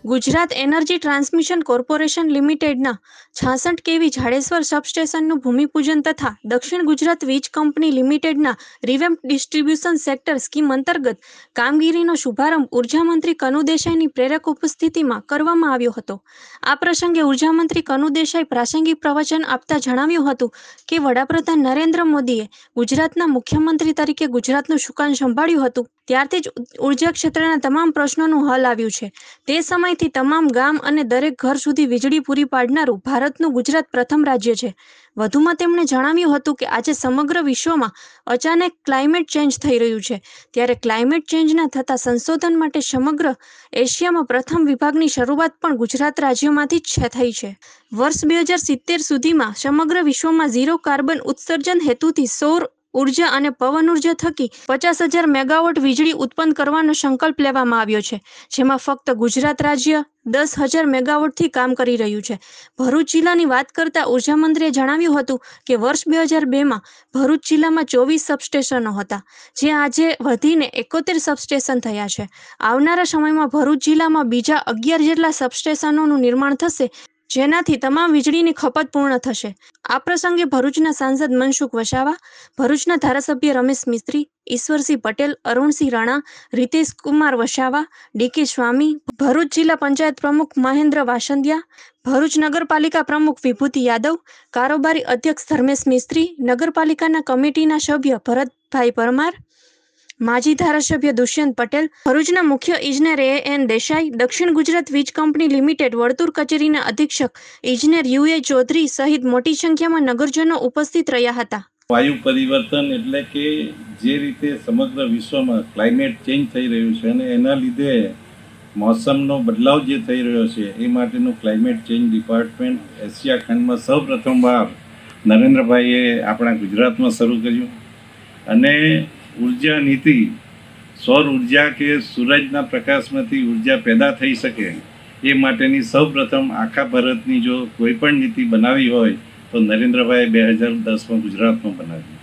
Gujarat energy transmission corporation લિમિટેડના 66 કેવી જાડેશ્વર સબસ્ટેશનનું ભૂમિપૂજન તથા દક્ષિણ ગુજરાત વીજ કંપની લિમિટેડના રિવેમ્પ ડિસ્ટ્રીબ્યુશન સેક્ટર સ્કીમ અંતર્ગત કામગીરીનો શુભારંભ ઉર્જામંત્રી કનુ દેસાઈની પ્રેરક ઉપસ્થિતિમાં કરવામાં આવ્યો હતો. આ પ્રસંગે ઉર્જામંત્રી કનુ દેસાઈ પ્રાસંગિક પ્રવચન આપતા જણાવ્યું હતું કે વડાપ્રધાન નરેન્દ્ર મોદીએ ગુજરાતના મુખ્યમંત્રી તરીકે ગુજરાતનું સુકાન સંભાળ્યું હતું ત્યારથી જ ઉર્જા ક્ષેત્રના તમામ પ્રશ્નોનું હલ આવ્યું છે. તે સમયથી તમામ ગામ અને દરેક ઘર સુધી વીજળી પૂરી પાડનારું ભારતનું ગુજરાત પ્રથમ રાજ્ય છે. વધુમાં તેમણે જણાવ્યું હતું કે આજે સમગ્ર વિશ્વમાં અચાનક ક્લાઇમેટ ચેન્જ થઈ રહ્યું છે ત્યારે ક્લાઇમેટ ચેન્જના થતા સંશોધન માટે સમગ્ર એશિયામાં પ્રથમ વિભાગની શરૂઆત પણ ગુજરાત રાજ્યમાંથી જ થઈ છે. વર્ષ 2070 સુધીમાં સમગ્ર વિશ્વમાં ઝીરો કાર્બન ઉત્સર્જન હેતુથી સૌર ઉર્જા અને પવન ઉર્જા થકી 50,000 મેગાવોટ વીજળી ઉત્પન્ન કરવાનો સંકલ્પ લેવામાં આવ્યો છે, જેમાં ફક્ત ગુજરાત રાજ્ય 10,000 મેગાવોટથી કામ કરી રહ્યું છે. ભરૂચ જિલ્લાની વાત કરતા ઉર્જામંત્રીએ જણાવ્યું હતું કે વર્ષ 2002માં ભરૂચ જિલ્લામાં 24 સબસ્ટેશનો હતા, જે આજે વધીને 71 સબસ્ટેશન થયા છે. આવનારા સમયમાં ભરૂચ જિલ્લામાં બીજા 11 જેટલા સબસ્ટેશનોનું નિર્માણ થશે, જેનાથી તમામ વીજળીની ખપત પૂર્ણ થશે. આ પ્રસંગે ભરૂચના સાંસદ મનસુખ વસાવા, ભરૂચના ધારાસભ્ય રમેશ મિસ્ત્રી, ઈશ્વરસિંહ પટેલ, અરુણસિંહ રાણા, રીતેશ કુમાર વસાવા, ડીકે સ્વામી, ભરૂચ જિલ્લા પંચાયત પ્રમુખ મહેન્દ્ર વાસંદિયા, ભરૂચ નગરપાલિકા પ્રમુખ વિભૂતિ યાદવ, કારોબારી અધ્યક્ષ ધર્મેશ મિસ્ત્રી, નગરપાલિકાના કમિટીના સભ્ય ભરતભાઈ પરમાર, માજી ધારાસભ્ય દુષ્યંત પટેલ, ભરૂચના મુખ્ય ઇજનેર A.N. દેસાઈ, દક્ષિણ ગુજરાત વીજ કંપની લિમિટેડ વર્તુળ કચેરીના અધિક્ષક ઇજનેર U.A. ચૌધરી સહિત મોટી સંખ્યામાં નગરજનો ઉપસ્થિત રહ્યા હતા. વાયુ પરિવર્તન એટલે કે જે રીતે સમગ્ર વિશ્વમાં ક્લાઇમેટ ચેન્જ થઈ રહ્યું છે અને એના લીધે મોસમનો બદલાવ જે થઈ રહ્યો છે એ માટેનું ક્લાઇમેટ ચેન્જ ડિપાર્ટમેન્ટ એશિયા ખંડમાં સૌપ્રથમવાર નરેન્દ્રભાઈએ આપણા ગુજરાતમાં શરૂ કર્યું અને ઉર્જા નીતિ સૌર ઉર્જા કે સૂરજના પ્રકાશમાંથી ઉર્જા પેદા થઈ શકે એ માટેની સૌપ્રથમ આખા ભારતની જો કોઈ પણ નીતિ બનાવી હોય તો નરેન્દ્રભાઈએ 2010માં ગુજરાતમાં બનાવી.